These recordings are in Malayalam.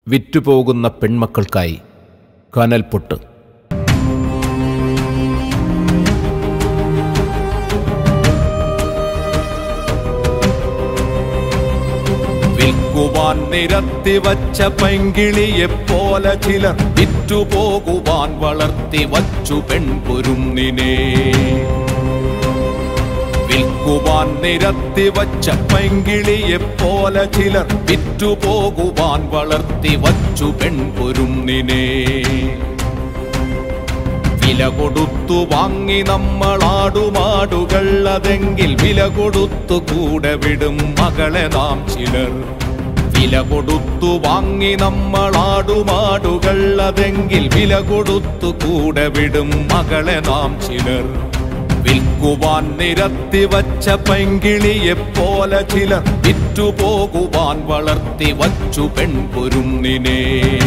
വിറ്റുപോകുന്ന പെൺമക്കൾക്കായി കനൽപൊട്ട്. വിൽക്കുവാൻ നിരത്തി വച്ച പൈങ്കിളിയെപ്പോലെ ചിലർ വിറ്റുപോകുവാൻ വളർത്തി വച്ചു പെൺകുരുന്നിനെ. വിൽക്കുവാൻ നിരത്തി വച്ച പൈങ്കിളിയെപ്പോലെ ചിലർ വിറ്റുപോകുവാൻ വളർത്തി വച്ചു പെൺകുരുന്നിനെ. വില കൊടുത്തു വാങ്ങി നമ്മളാടുമാടുകൾ, അതെങ്കിൽ വില കൊടുത്തു കൂടെ വിടും മകളെ നാം ചിലർ. വില കൊടുത്തു വാങ്ങി നമ്മളാടുമാടുകൾ, അതെങ്കിൽ വില കൊടുത്തു കൂടെ വിടും മകളെ നാം ചിലർ. വിൽക്കുവാൻ നിരത്തി വച്ച പൈങ്കിളിയെപ്പോലെ ചിലർ വിറ്റുപോകുവാൻ വളർത്തി വച്ചു പെൺകുരുന്നിനെ.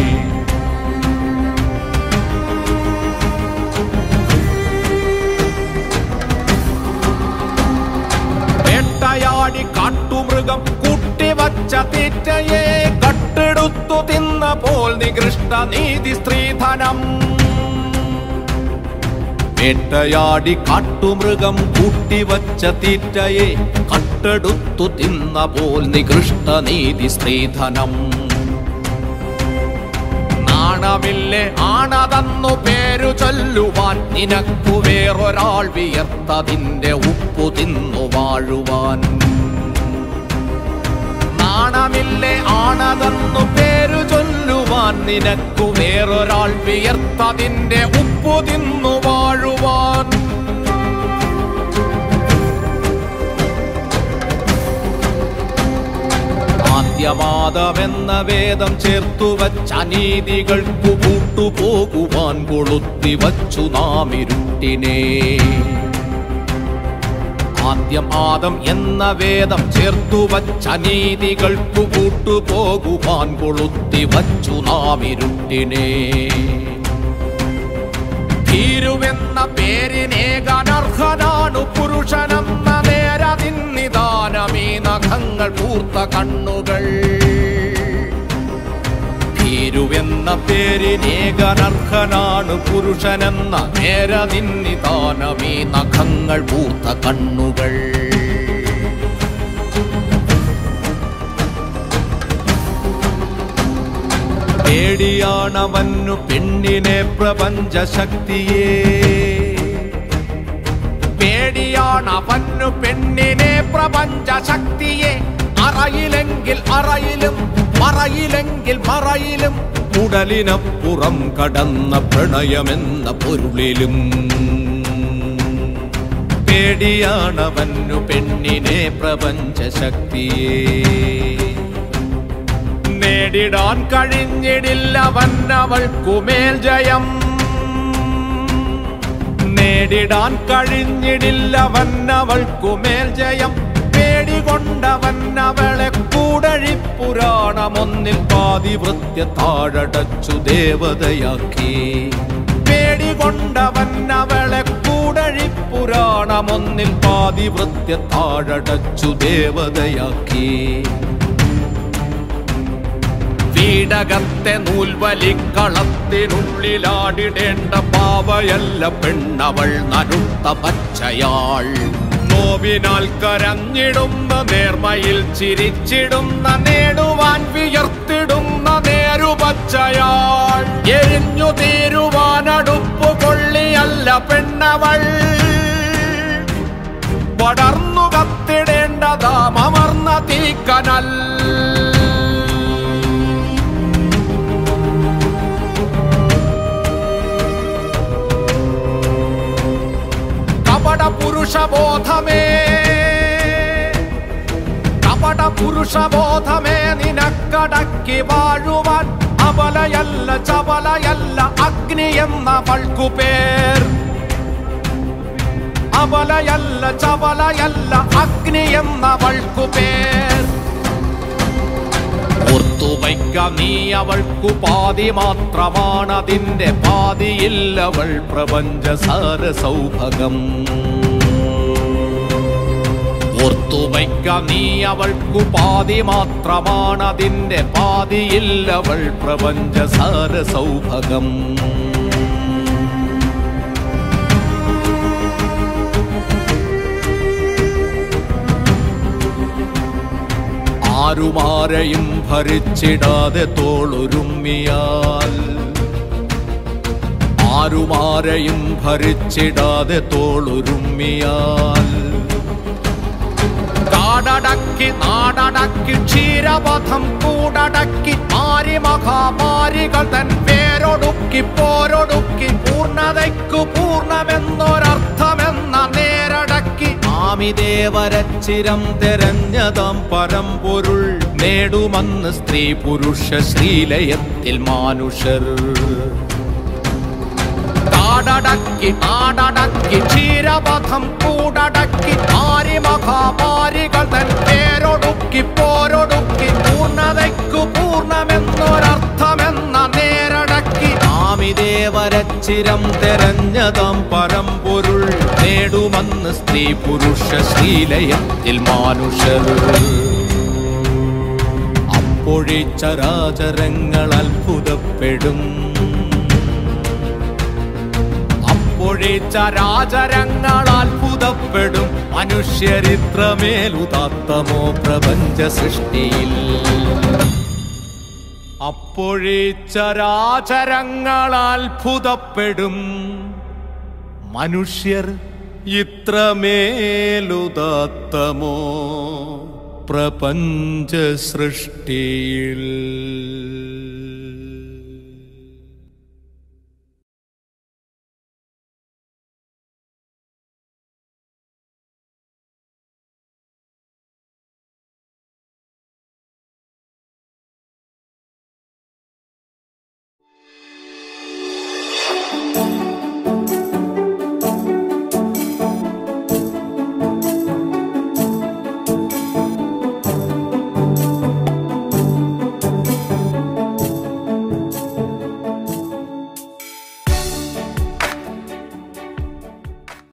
വേട്ടയാടി കാട്ടുമൃഗം കൂട്ടിവച്ച തീറ്റയെ കട്ടെടുത്തു തിന്ന പോൽ നികൃഷ്ട നീതി സ്ത്രീധനം. വേട്ടയാടി കാട്ടുമൃഗം കൂട്ടിവച്ച തീറ്റയെ കട്ടെടുത്തു തിന്ന പോൽ നികൃഷ്ട നീതി സ്ത്രീധനം. നാണമില്ലേ ആണതെന്നു പേരു ചൊല്ലുവാൻ, നിനക്കു വേറൊരാൾ വിയർത്തതിന്റെ ഉപ്പു തിന്നു വാഴുവാൻ. നാണമില്ലേ ആണതെന്നു പേരു ചൊല്ലുവാൻ, നിനക്കു വേറൊരാൾ വിയർത്തതിന്റെ ഉപ്പു തിന്നു വാഴുവാൻ. ആദ്യവാദമെന്ന വേദം ചേർത്തു വച്ച അനീതികൾക്കു കൂട്ടുപോകുവാൻ കൊളുത്തി വച്ചു നാം ഇരുട്ടിനെ. ആദ്യം ആദം എന്ന വേദം ചേർത്തു വച്ച അനീതികൾക്കു കൂട്ടുപോകുവാൻ കൊളുത്തി വച്ചു നാം ഇരുട്ടിനെ. ഭീരുവെന്ന പേരിനേകാനർഹനാണു പുരുഷനെന്ന നേരതിന്നിദാനമീ നഖങ്ങൾ പൂർത്ത കണ്ണുകൾ. ഭീരുവെന്ന പേരിനേകാനർഹനാണു പുരുഷനെന്ന നേരതിന്നിദാനമീ നഖങ്ങൾ പൂർത്ത കണ്ണുകൾ. പേടിയാണവന്നു പെണ്ണിനെ പ്രപഞ്ചശക്തിയെ. പേടിയാണവന്നു പെണ്ണിനെ പ്രപഞ്ചശക്തിയെ. അറയിലെങ്കിൽ അറയിലും മറയിലെങ്കിൽ മറയിലും ഉടലിനപ്പുറം കടന്ന പ്രണയമെന്ന പൊരുളിലും. പേടിയാണവന്നു പെണ്ണിനെ പ്രപഞ്ചശക്തിയെ. നേടിടാൻ കഴിഞ്ഞിടില്ലവന്നവൾക്കുമേൽ ജയം. നേടിടാൻ കഴിഞ്ഞിടില്ലവന്നവൾക്കുമേൽ ജയം. പേടികൊണ്ടവന്നവളെ കൂടഴിപ്പുരാണമൊന്നിൽ പാതിവൃത്യ താഴടച്ചു ദേവതയാക്കി. പേടികൊണ്ടവന്നവളെ കൂടഴിപ്പുരാണമൊന്നിൽ പാതിവൃത്യ താഴടച്ചു ദേവതയാക്കി. വീടകത്തെ നൂൽവലിക്കളത്തിനുള്ളിലാടിടേണ്ട പാവയല്ല പെണ്ണവൾ നനുത്ത പച്ചയാൾ. നോവിനാൽ കരഞ്ഞിടുന്ന നേർമയിൽ ചിരിച്ചിടുന്ന നേടുവാൻ വിയർത്തിടുന്ന നേരുപച്ചയാൾ. എരിഞ്ഞു തീരുവാനടുപ്പു കൊള്ളിയല്ല പെണ്ണവൾ. പടർന്നു കത്തിടേണ്ടതാമർന്ന തീക്കനൽ. പുരുഷബോധമേ കപട പുരുഷബോധമേ നിനക്കടക്കി വാഴുവാൻ. അബലയല്ല ചപലയല്ല അഗ്നി എന്നവൾക്കു പേർ. അബലയല്ല ചപലയല്ല അഗ്നി എന്നവൾക്കു പേർ. ഓർത്തുവയ്ക്ക നീ അവൾക്കു പാതി മാത്രമാണതിന്റെ പാതിയില്ലവൾ പ്രപഞ്ചസാര സൗഭഗം. ഓർത്തുവയ്ക്ക നീ അവൾക്കു പാതി മാത്രമാണതിൻ്റെ പാതിയില്ലവൾ പ്രപഞ്ചസാര സൗഭഗം. ആരുമാരെയും ഭരിച്ചിടാതെ തോളുരുമ്മിയാൽ, ആരുമാരെയും ഭരിച്ചിടാതെ തോളുരുമ്മിയാൽ, കാടടക്കി നാടടക്കി ക്ഷീരപഥം കൂടടക്കി മാരി മഹാമാരികൾ തൻ പേരൊടുക്കി പോരൊടുക്കി പൂർണ്ണതയ്ക്കു പൂർണ്ണമെന്നൊരർത്ഥമെന്ന നേരടക്കി ആമിദേവരച്ചിരം തെരഞ്ഞതാം പരമ്പൊരുൾ നേടുമെന്ന് സ്ത്രീ പുരുഷ ശ്രീലയത്തിൽ മാനുഷർ. കാടടക്കി നാടടക്കി ക്ഷീരപഥം കൂടടക്കി മാരി മഹാമാരികൾ തൻ പേരൊടുക്കി പോരൊടുക്കി പൂർണ്ണതയ്ക്കു പൂർണ്ണമെന്നൊരർത്ഥമെന്ന നേരടക്കി ആമിദേവരച്ചിരം തെരഞ്ഞതാം പരമ്പൊരുൾ നേടുമെന്ന് സ്ത്രീ പുരുഷ ശ്രീലയത്തിൽ മാനുഷർ. അപ്പോഴേ ചരാചരങ്ങൾ അത്ഭുതപ്പെടും, അപ്പോഴേ ചരാചരങ്ങൾ അത്ഭുതപ്പെടും. മനുഷ്യരിത്രമേലുദാത്തമോ പ്രപഞ്ച സൃഷ്ടിയിൽ. അപ്പോഴേ ചരാചരങ്ങൾ അത്ഭുതപ്പെടും. മനുഷ്യർ ഇത്രമേലുദാത്തമോ പ്രപഞ്ച സൃഷ്ടിയിൽ.